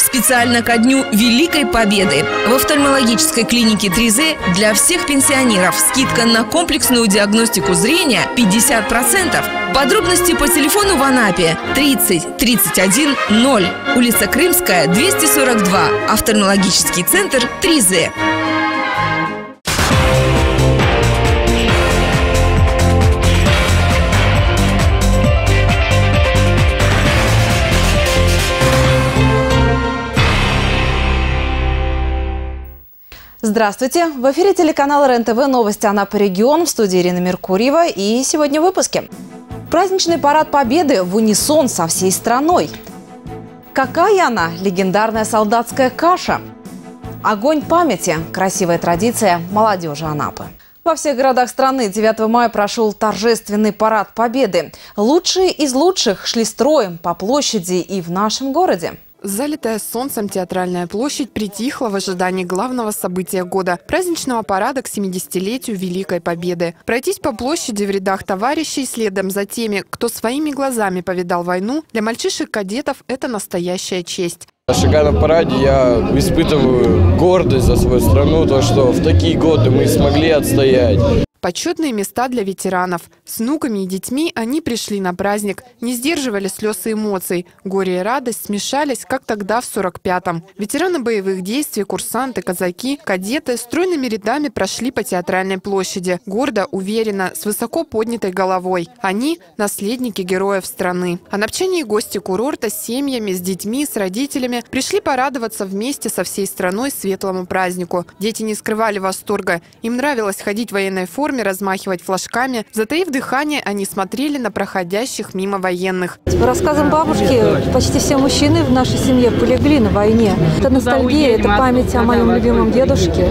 Специально ко дню Великой Победы в офтальмологической клинике 3Z для всех пенсионеров скидка на комплексную диагностику зрения 50%. Подробности по телефону в Анапе 30 31 0, улица Крымская, 242, офтальмологический центр 3Z. Здравствуйте! В эфире телеканала РЕН-ТВ новости Анапы регион, в студии Ирина Меркурьева, и сегодня в выпуске. Праздничный парад Победы в унисон со всей страной. Какая она? Легендарная солдатская каша. Огонь памяти. Красивая традиция молодежи Анапы. Во всех городах страны 9 мая прошел торжественный парад Победы. Лучшие из лучших шли строем по площади и в нашем городе. Залитая солнцем театральная площадь притихла в ожидании главного события года – праздничного парада к 70-летию Великой Победы. Пройтись по площади в рядах товарищей следом за теми, кто своими глазами повидал войну, для мальчишек-кадетов – это настоящая честь. Шагая на параде, я испытываю гордость за свою страну, то, что в такие годы мы смогли отстоять. Почетные места для ветеранов. С внуками и детьми они пришли на праздник, не сдерживали слез и эмоций. Горе и радость смешались, как тогда в 45-м. Ветераны боевых действий, курсанты, казаки, кадеты стройными рядами прошли по театральной площади. Гордо, уверенно, с высоко поднятой головой. Они – наследники героев страны. Анапчане и гости курорта с семьями, с детьми, с родителями пришли порадоваться вместе со всей страной светлому празднику. Дети не скрывали восторга. Им нравилось ходить в военной форме, размахивать флажками. Затаив дыхание, они смотрели на проходящих мимо военных. По рассказам бабушки, почти все мужчины в нашей семье полегли на войне. Это ностальгия, это память о моем любимом дедушке.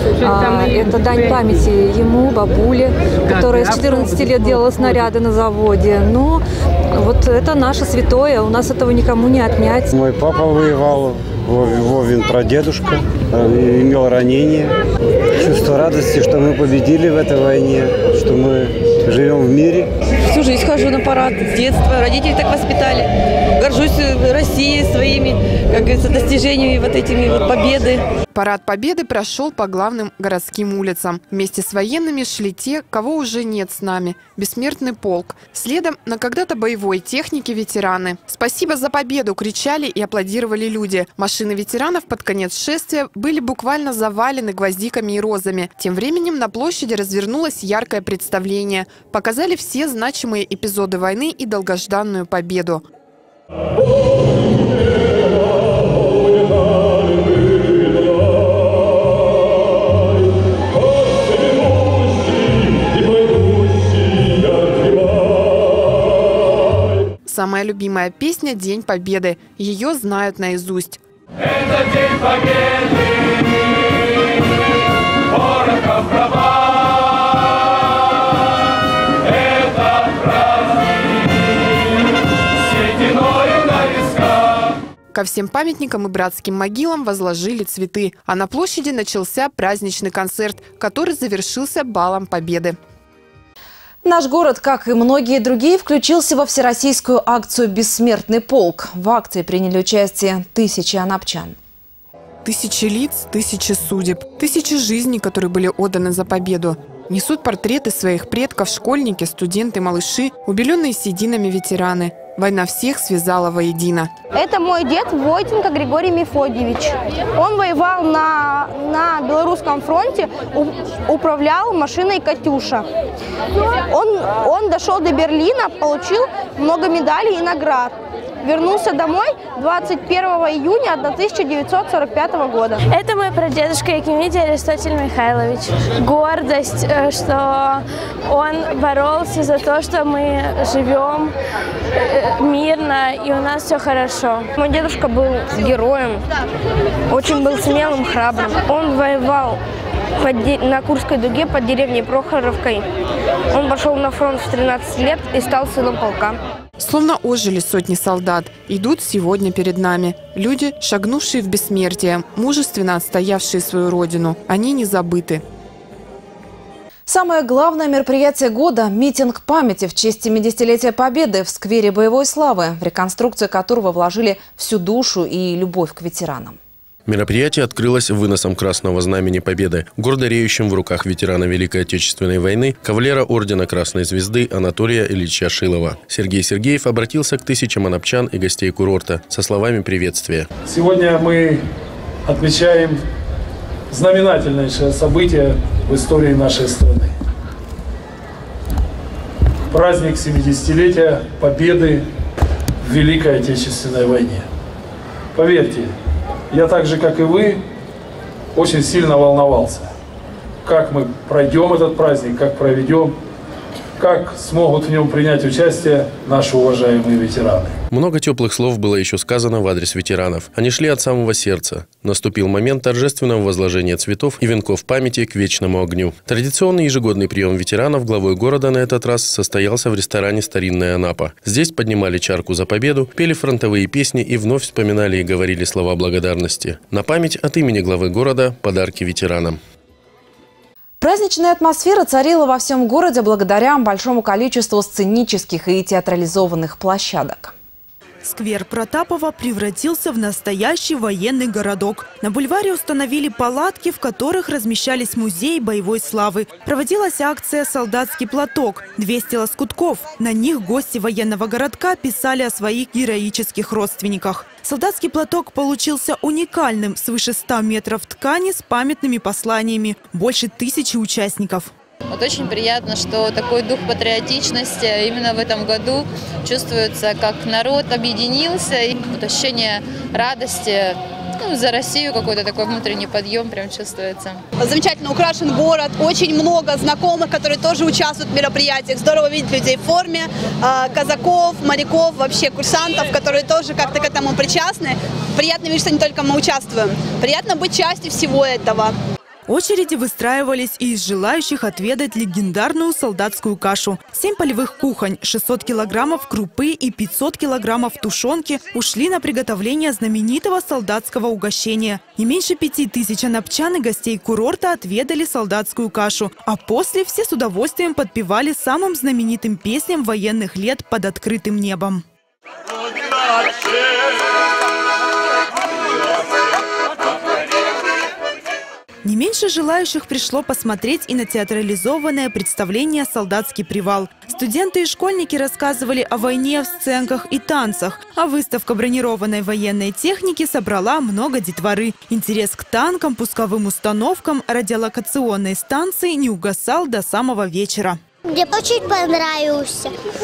Это дань памяти ему, бабуле, которая с 14 лет делала снаряды на заводе. Ну, вот это наше святое, у нас этого никому не отнять. Мой папа воевал, Вовин прадедушка, имел ранение. Чувство радости, что мы победили в этой войне, что мы живем в мире. Всю жизнь хожу на парад, с детства. Родители так воспитали. Горжусь Россией своими, как говорится, достижениями, вот этими вот победы. Парад Победы прошел по главным городским улицам. Вместе с военными шли те, кого уже нет с нами. Бессмертный полк. Следом на когда-то боевой технике ветераны. «Спасибо за победу!» кричали и аплодировали люди. Машины ветеранов под конец шествия были буквально завалены гвоздиками и розами. Тем временем на площади развернулось яркое представление. Показали все значимые эпизоды войны и долгожданную победу. Самая любимая песня «День Победы». Ее знают наизусть. Это День Победы, воротов раба. Это праздник с сединою на висках. Ко всем памятникам и братским могилам возложили цветы. А на площади начался праздничный концерт, который завершился балом Победы. Наш город, как и многие другие, включился во всероссийскую акцию «Бессмертный полк». В акции приняли участие тысячи анапчан. Тысячи лиц, тысячи судеб, тысячи жизней, которые были отданы за победу. Несут портреты своих предков школьники, студенты, малыши, убеленные сединами ветераны. Война всех связала воедино. Это мой дед Войтенко Григорий Мефодьевич. Он воевал на Белорусском фронте, управлял машиной «Катюша». Он дошел до Берлина, получил много медалей и наград. Вернулся домой 21 июня 1945 года. Это мой прадедушка Якимидий Аристотель Михайлович. Гордость, что он боролся за то, что мы живем мирно и у нас все хорошо. Мой дедушка был героем, очень был смелым, храбрым. Он воевал на Курской дуге под деревней Прохоровкой. Он пошел на фронт в 13 лет и стал сыном полка. Словно ожили сотни солдат, идут сегодня перед нами. Люди, шагнувшие в бессмертие, мужественно отстоявшие свою родину. Они не забыты. Самое главное мероприятие года – митинг памяти в честь 70-летия Победы в сквере Боевой славы, в реконструкцию которого вложили всю душу и любовь к ветеранам. Мероприятие открылось выносом Красного Знамени Победы, гордо реющим в руках ветерана Великой Отечественной войны, кавалера Ордена Красной Звезды Анатолия Ильича Шилова. Сергей Сергеев обратился к тысячам анапчан и гостей курорта со словами приветствия. Сегодня мы отмечаем знаменательнейшее событие в истории нашей страны. Праздник 70-летия Победы в Великой Отечественной войне. Поверьте, я так же, как и вы, очень сильно волновался. Как мы пройдем этот праздник, как проведем, как смогут в нем принять участие наши уважаемые ветераны. Много теплых слов было еще сказано в адрес ветеранов. Они шли от самого сердца. Наступил момент торжественного возложения цветов и венков памяти к вечному огню. Традиционный ежегодный прием ветеранов главой города на этот раз состоялся в ресторане «Старинная Анапа». Здесь поднимали чарку за победу, пели фронтовые песни и вновь вспоминали и говорили слова благодарности. На память от имени главы города подарки ветеранам. Праздничная атмосфера царила во всем городе благодаря большому количеству сценических и театрализованных площадок. Сквер Протапова превратился в настоящий военный городок. На бульваре установили палатки, в которых размещались музеи боевой славы. Проводилась акция «Солдатский платок». 200 лоскутков. На них гости военного городка писали о своих героических родственниках. Солдатский платок получился уникальным. Свыше 100 метров ткани с памятными посланиями. Больше 1000 участников. Вот очень приятно, что такой дух патриотичности именно в этом году чувствуется, как народ объединился. И вот ощущение радости, за Россию, какой-то такой внутренний подъем прям чувствуется. Замечательно украшен город, очень много знакомых, которые тоже участвуют в мероприятиях. Здорово видеть людей в форме, казаков, моряков, вообще курсантов, которые тоже как-то к этому причастны. Приятно видеть, что не только мы участвуем. Приятно быть частью всего этого. Очереди выстраивались и из желающих отведать легендарную солдатскую кашу. 7 полевых кухонь, 600 килограммов крупы и 500 килограммов тушенки ушли на приготовление знаменитого солдатского угощения. Не меньше 5000 анапчан и гостей курорта отведали солдатскую кашу. А после все с удовольствием подпевали самым знаменитым песням военных лет под открытым небом. Не меньше желающих пришло посмотреть и на театрализованное представление «Солдатский привал». Студенты и школьники рассказывали о войне в сценках и танцах, а выставка бронированной военной техники собрала много детворы. Интерес к танкам, пусковым установкам, радиолокационной станции не угасал до самого вечера. Мне очень понравился.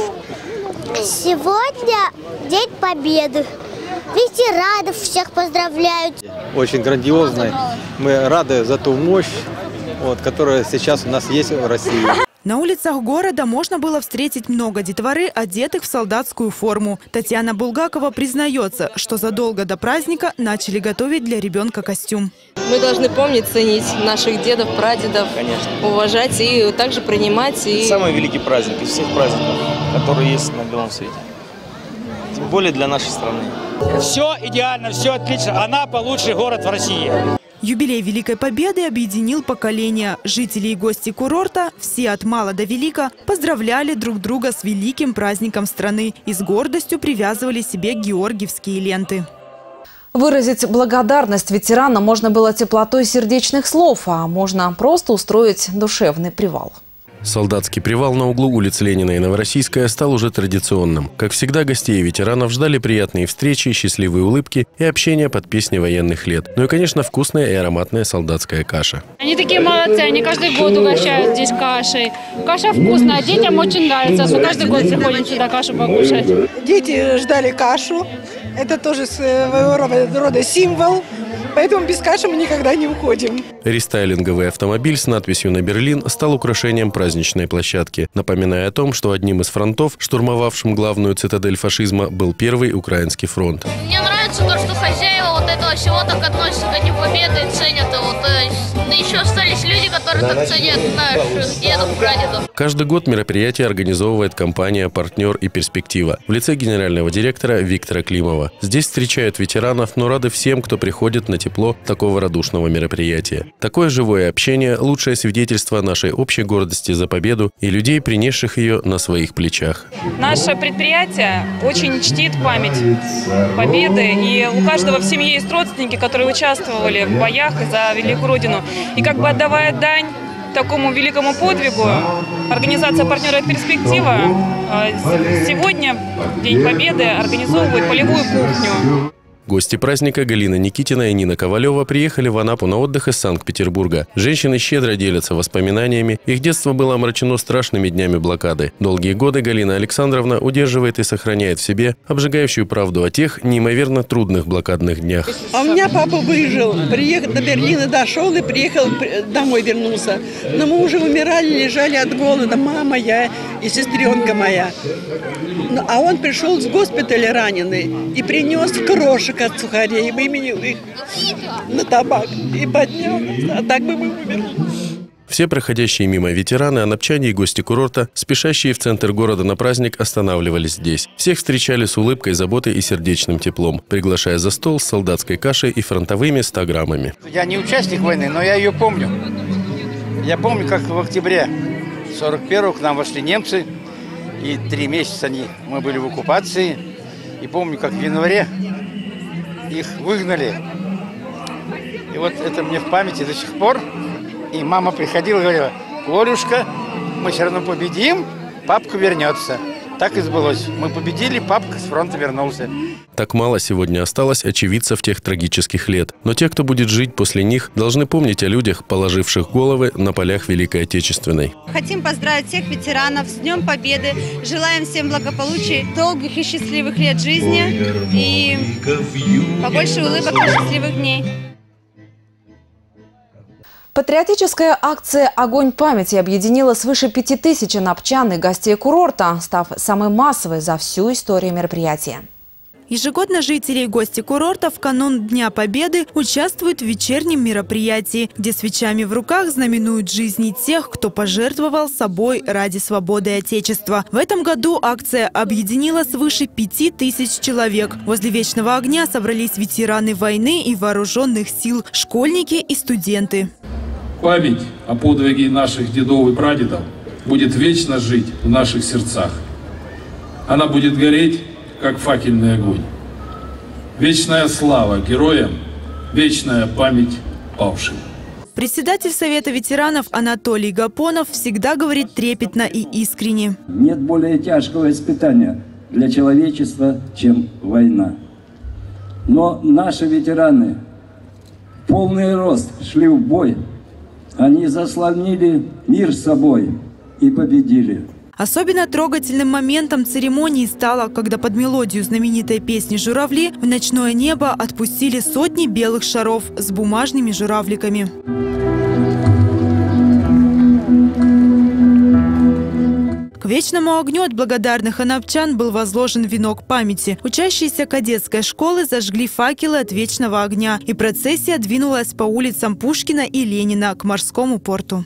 Сегодня День Победы. Ветеранов всех поздравляют. Очень грандиозно. Мы рады за ту мощь, которая сейчас у нас есть в России. На улицах города можно было встретить много детворы, одетых в солдатскую форму. Татьяна Булгакова признается, что задолго до праздника начали готовить для ребенка костюм. Мы должны помнить, ценить наших дедов, прадедов, конечно, уважать и также принимать. Самый великий праздник из всех праздников, которые есть на белом свете. Тем более для нашей страны. Все идеально, все отлично. Анапа – лучший город в России. Юбилей Великой Победы объединил поколения. Жители и гости курорта, все от мала до велика, поздравляли друг друга с великим праздником страны и с гордостью привязывали себе георгиевские ленты. Выразить благодарность ветеранам можно было теплотой сердечных слов, а можно просто устроить душевный привал. Солдатский привал на углу улиц Ленина и Новороссийская стал уже традиционным. Как всегда, гостей и ветеранов ждали приятные встречи, счастливые улыбки и общение под песни военных лет. Ну и, конечно, вкусная и ароматная солдатская каша. Они такие молодцы, они каждый год угощают здесь кашей. Каша вкусная, детям очень нравится. Мы каждый год приходим сюда кашу покушать. Дети ждали кашу. Это тоже своего рода символ. Поэтому без каши мы никогда не уходим. Рестайлинговый автомобиль с надписью «На Берлин» стал украшением праздничной площадки, напоминая о том, что одним из фронтов, штурмовавшим главную цитадель фашизма, был Первый Украинский фронт. Мне нравится то, что хозяева вот этого всего так относятся к этим победам и ценят его. То есть еще остались люди, которые так ценят наших дедов, прадедов. Каждый год мероприятие организовывает компания «Партнер и перспектива» в лице генерального директора Виктора Климова. Здесь встречают ветеранов, но рады всем, кто приходит на тепло такого радушного мероприятия. Такое живое общение – лучшее свидетельство нашей общей гордости за победу и людей, принесших ее на своих плечах. Наше предприятие очень чтит память победы, и у каждого в семье есть родственники, которые участвовали в боях за великую Родину. И как бы отдавая дань такому великому подвигу, организация «Партнеры и перспектива» сегодня, в День Победы, организовывает полевую кухню. Гости праздника Галина Никитина и Нина Ковалева приехали в Анапу на отдых из Санкт-Петербурга. Женщины щедро делятся воспоминаниями. Их детство было омрачено страшными днями блокады. Долгие годы Галина Александровна удерживает и сохраняет в себе обжигающую правду о тех неимоверно трудных блокадных днях. А у меня папа выжил, приехал до Берлина, дошел и приехал, домой вернулся. Но мы уже умирали, лежали от голода, мама, я и сестренка моя. А он пришел с госпиталя раненый и принес крошек от сухарей, выменил их на табак и поднял, а так бы мы умерли. Все проходящие мимо ветераны, анапчане и гости курорта, спешащие в центр города на праздник, останавливались здесь. Всех встречали с улыбкой, заботой и сердечным теплом, приглашая за стол с солдатской кашей и фронтовыми 100 граммами. Я не участник войны, но я ее помню. Я помню, как в октябре 41-го к нам вошли немцы, и 3 месяца мы были в оккупации. И помню, как в январе их выгнали. И вот это мне в памяти до сих пор. И мама приходила и говорила: Колюшка, мы все равно победим, папка вернется. Так и сбылось. Мы победили, папка с фронта вернулся. Так мало сегодня осталось очевидцев тех трагических лет. Но те, кто будет жить после них, должны помнить о людях, положивших головы на полях Великой Отечественной. Хотим поздравить всех ветеранов с Днем Победы. Желаем всем благополучия, долгих и счастливых лет жизни и побольше улыбок и счастливых дней. Патриотическая акция «Огонь памяти» объединила свыше 5000 анапчан и гостей курорта, став самой массовой за всю историю мероприятия. Ежегодно жители и гости курорта в канун Дня Победы участвуют в вечернем мероприятии, где свечами в руках знаменуют жизни тех, кто пожертвовал собой ради свободы Отечества. В этом году акция объединила свыше 5000 человек. Возле Вечного огня собрались ветераны войны и вооруженных сил, школьники и студенты. Память о подвиге наших дедов и прадедов будет вечно жить в наших сердцах. Она будет гореть, как факельный огонь. Вечная слава героям, вечная память павшим. Председатель Совета ветеранов Анатолий Гапонов всегда говорит трепетно и искренне. Нет более тяжкого испытания для человечества, чем война. Но наши ветераны в полный рост шли в бой. Они заслонили мир собой и победили. Особенно трогательным моментом церемонии стало, когда под мелодию знаменитой песни «Журавли» в ночное небо отпустили сотни белых шаров с бумажными журавликами. К Вечному огню от благодарных анапчан был возложен венок памяти. Учащиеся кадетской школы зажгли факелы от Вечного огня, и процессия двинулась по улицам Пушкина и Ленина к морскому порту.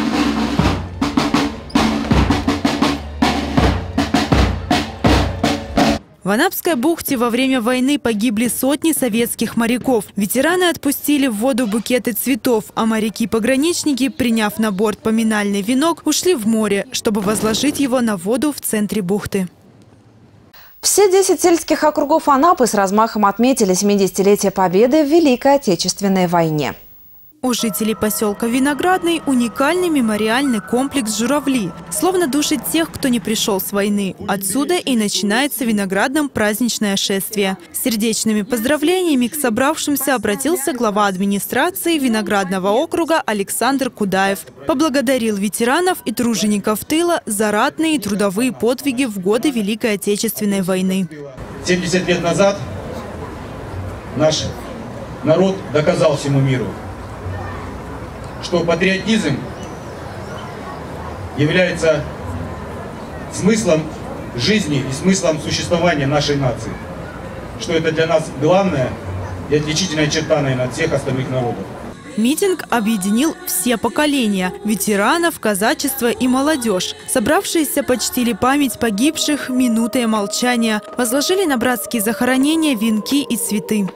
В Анапской бухте во время войны погибли сотни советских моряков. Ветераны отпустили в воду букеты цветов, а моряки-пограничники, приняв на борт поминальный венок, ушли в море, чтобы возложить его на воду в центре бухты. Все 10 сельских округов Анапы с размахом отметили 70-летие Победы в Великой Отечественной войне. У жителей поселка Виноградный уникальный мемориальный комплекс «Журавли». Словно душит тех, кто не пришел с войны. Отсюда и начинается в Виноградном праздничное шествие. С сердечными поздравлениями к собравшимся обратился глава администрации Виноградного округа Александр Кудаев. Поблагодарил ветеранов и тружеников тыла за ратные и трудовые подвиги в годы Великой Отечественной войны. 70 лет назад наш народ доказал всему миру, что патриотизм является смыслом жизни и смыслом существования нашей нации. Что это для нас главное и отличительная черта, наверное, от всех остальных народов. Митинг объединил все поколения – ветеранов, казачество и молодежь. Собравшиеся почтили память погибших минутой молчания, возложили на братские захоронения венки и цветы.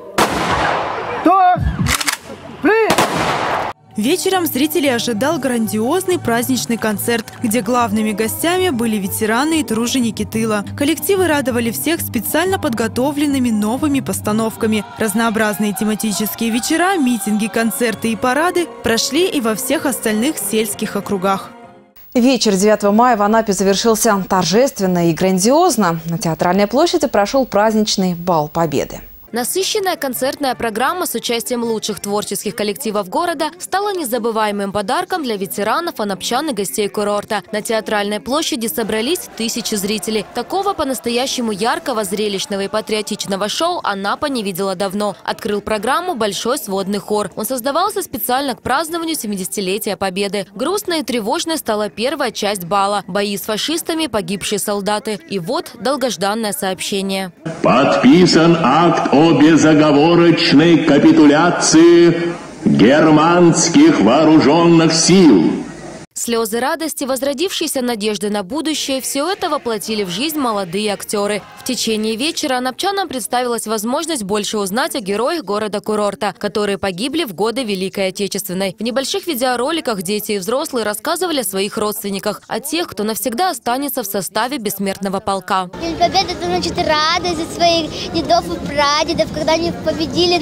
Вечером зрителей ожидал грандиозный праздничный концерт, где главными гостями были ветераны и труженики тыла. Коллективы радовали всех специально подготовленными новыми постановками. Разнообразные тематические вечера, митинги, концерты и парады прошли и во всех остальных сельских округах. Вечер 9 мая в Анапе завершился торжественно и грандиозно. На Театральной площади прошел праздничный бал Победы. Насыщенная концертная программа с участием лучших творческих коллективов города стала незабываемым подарком для ветеранов, анапчан и гостей курорта. На Театральной площади собрались тысячи зрителей. Такого по-настоящему яркого, зрелищного и патриотичного шоу Анапа не видела давно. Открыл программу большой сводный хор. Он создавался специально к празднованию 70-летия Победы. Грустной и тревожной стала первая часть бала – бои с фашистами, погибшие солдаты. И вот долгожданное сообщение. Подписан акт о безоговорочной капитуляции германских вооруженных сил. Слезы радости, возродившиеся надежды на будущее – все это воплотили в жизнь молодые актеры. В течение вечера анапчанам представилась возможность больше узнать о героях города-курорта, которые погибли в годы Великой Отечественной. В небольших видеороликах дети и взрослые рассказывали о своих родственниках, о тех, кто навсегда останется в составе бессмертного полка. День Победы – это значит радость за своих дедов и прадедов, когда они победили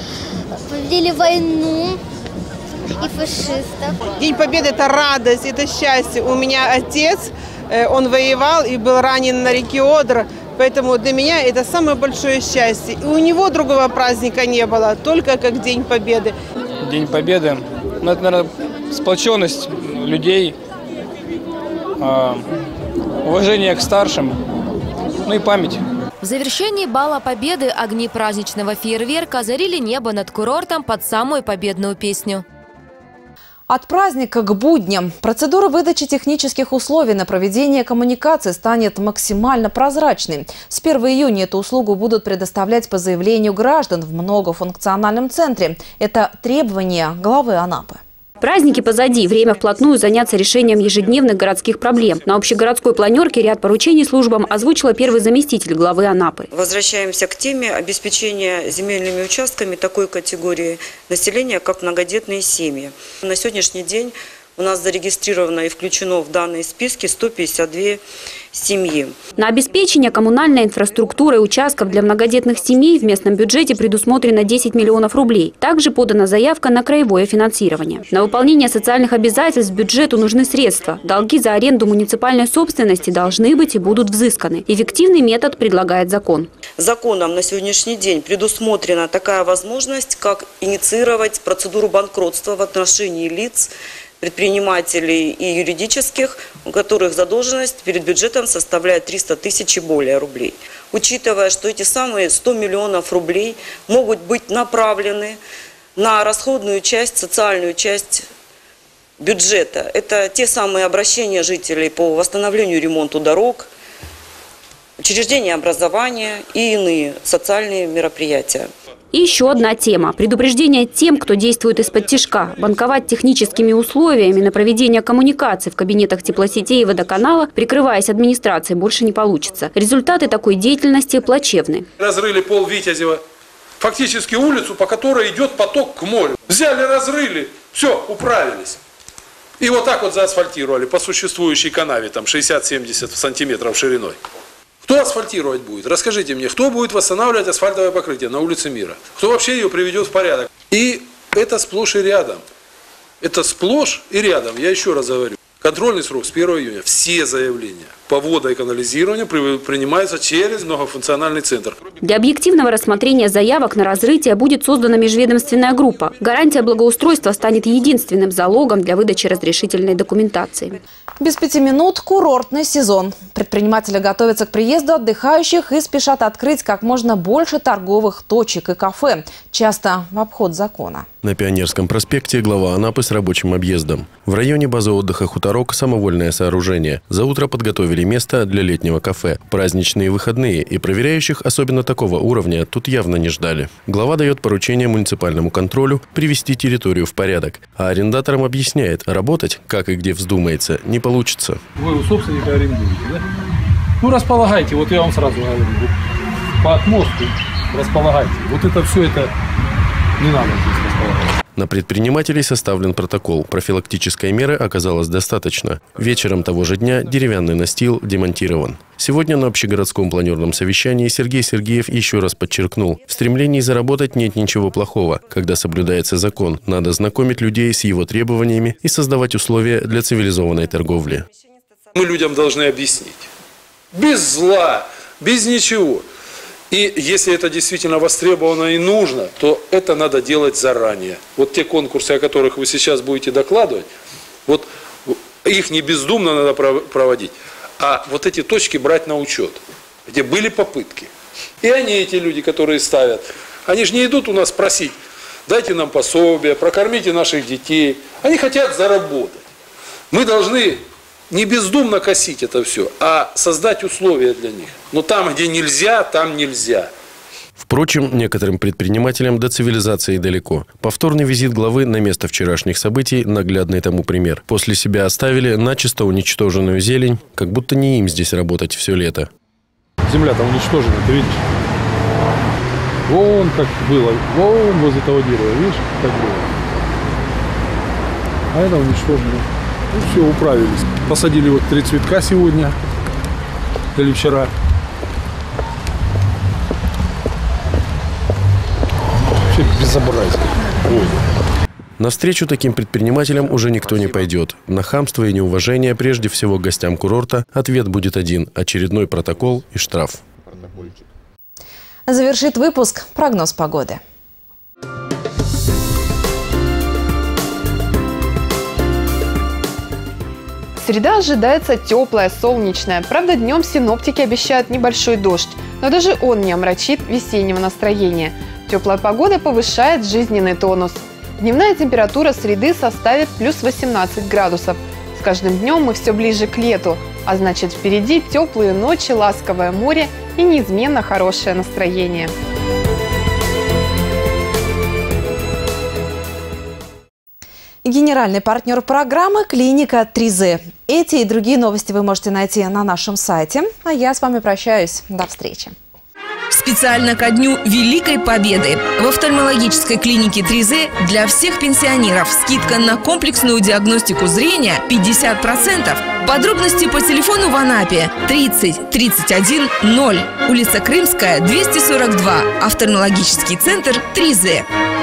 войну и фашистов. День Победы – это радость, это счастье. У меня отец, он воевал и был ранен на реке Одер, поэтому для меня это самое большое счастье. И у него другого праздника не было, только как День Победы. День Победы – это, наверное, сплоченность людей, уважение к старшим, ну и память. В завершении бала Победы огни праздничного фейерверка озарили небо над курортом под самую победную песню. От праздника к будням. Процедура выдачи технических условий на проведение коммуникации станет максимально прозрачной. С 1 июня эту услугу будут предоставлять по заявлению граждан в многофункциональном центре. Это требование главы Анапы. Праздники позади. Время вплотную заняться решением ежедневных городских проблем. На общегородской планерке ряд поручений службам озвучила первый заместитель главы Анапы. Возвращаемся к теме обеспечения земельными участками такой категории населения, как многодетные семьи. На сегодняшний день у нас зарегистрировано и включено в данные списки 152 семьи. На обеспечение коммунальной инфраструктуры участков для многодетных семей в местном бюджете предусмотрено 10 миллионов рублей. Также подана заявка на краевое финансирование. На выполнение социальных обязательств бюджету нужны средства. Долги за аренду муниципальной собственности должны быть и будут взысканы. Эффективный метод предлагает закон. Законом на сегодняшний день предусмотрена такая возможность, как инициировать процедуру банкротства в отношении лиц, предпринимателей и юридических, у которых задолженность перед бюджетом составляет 300 тысяч и более рублей. Учитывая, что эти самые 100 миллионов рублей могут быть направлены на расходную часть, социальную часть бюджета. Это те самые обращения жителей по восстановлению и ремонту дорог, учреждения образования и иные социальные мероприятия. И еще одна тема – предупреждение тем, кто действует из-под тишка. Банковать техническими условиями на проведение коммуникаций в кабинетах теплосетей и водоканала, прикрываясь администрацией, больше не получится. Результаты такой деятельности плачевны. Разрыли пол Витязева, фактически улицу, по которой идет поток к морю. Взяли, разрыли, все, управились. И вот так вот заасфальтировали по существующей канаве, там 60-70 сантиметров шириной. Кто асфальтировать будет? Расскажите мне, кто будет восстанавливать асфальтовое покрытие на улице Мира? Кто вообще ее приведет в порядок? И это сплошь и рядом. Это сплошь и рядом. Я еще раз говорю. Контрольный срок с 1 июня. Все заявления по водо- и канализированию принимаются через многофункциональный центр. Для объективного рассмотрения заявок на разрытие будет создана межведомственная группа. Гарантия благоустройства станет единственным залогом для выдачи разрешительной документации. Без 5 минут курортный сезон. Предприниматели готовятся к приезду отдыхающих и спешат открыть как можно больше торговых точек и кафе, часто в обход закона. На Пионерском проспекте глава Анапы с рабочим объездом. В районе базы отдыха «Хуторок» самовольное сооружение. За утро подготовили место для летнего кафе. Праздничные выходные, и проверяющих, особенно такого уровня, тут явно не ждали. Глава дает поручение муниципальному контролю привести территорию в порядок. А арендаторам объясняет, работать, как и где вздумается, не получится. Вы у собственника арендуете, да? Ну, располагайте, вот я вам сразу говорю, по отмостку располагайте. Вот это все, это не надо здесь располагать. На предпринимателей составлен протокол. Профилактической меры оказалось достаточно. Вечером того же дня деревянный настил демонтирован. Сегодня на общегородском планерном совещании Сергей Сергеев еще раз подчеркнул, в стремлении заработать нет ничего плохого. Когда соблюдается закон, надо знакомить людей с его требованиями и создавать условия для цивилизованной торговли. Мы людям должны объяснить. Без зла, без ничего. И если это действительно востребовано и нужно, то это надо делать заранее. Вот те конкурсы, о которых вы сейчас будете докладывать, вот их не бездумно надо проводить, а вот эти точки брать на учет, где были попытки. И они, эти люди, которые ставят, они же не идут у нас просить, дайте нам пособие, прокормите наших детей. Они хотят заработать. Мы должны не бездумно косить это все, а создать условия для них. Но там, где нельзя, там нельзя. Впрочем, некоторым предпринимателям до цивилизации далеко. Повторный визит главы на место вчерашних событий – наглядный тому пример. После себя оставили начисто уничтоженную зелень, как будто не им здесь работать все лето. Земля-то уничтожена, ты видишь? Вон как было, вон возле того дерева, видишь, как было. А это уничтожено. Ну, все, управились. Посадили вот 3 цветка сегодня или вчера. Вообще безобразие. Ой. Навстречу таким предпринимателям уже никто не пойдет. На хамство и неуважение прежде всего к гостям курорта ответ будет один – очередной протокол и штраф. Завершит выпуск прогноз погоды. Среда ожидается теплая, солнечная. Правда, днем синоптики обещают небольшой дождь, но даже он не омрачит весеннего настроения. Теплая погода повышает жизненный тонус. Дневная температура среды составит плюс 18 градусов. С каждым днем мы все ближе к лету, а значит, впереди теплые ночи, ласковое море и неизменно хорошее настроение. Генеральный партнер программы – клиника 3Z. Эти и другие новости вы можете найти на нашем сайте. А я с вами прощаюсь. До встречи. Специально ко Дню Великой Победы в офтальмологической клинике 3Z для всех пенсионеров скидка на комплексную диагностику зрения 50%. Подробности по телефону в Анапе 30 31 0, улица Крымская, 242, офтальмологический центр 3Z.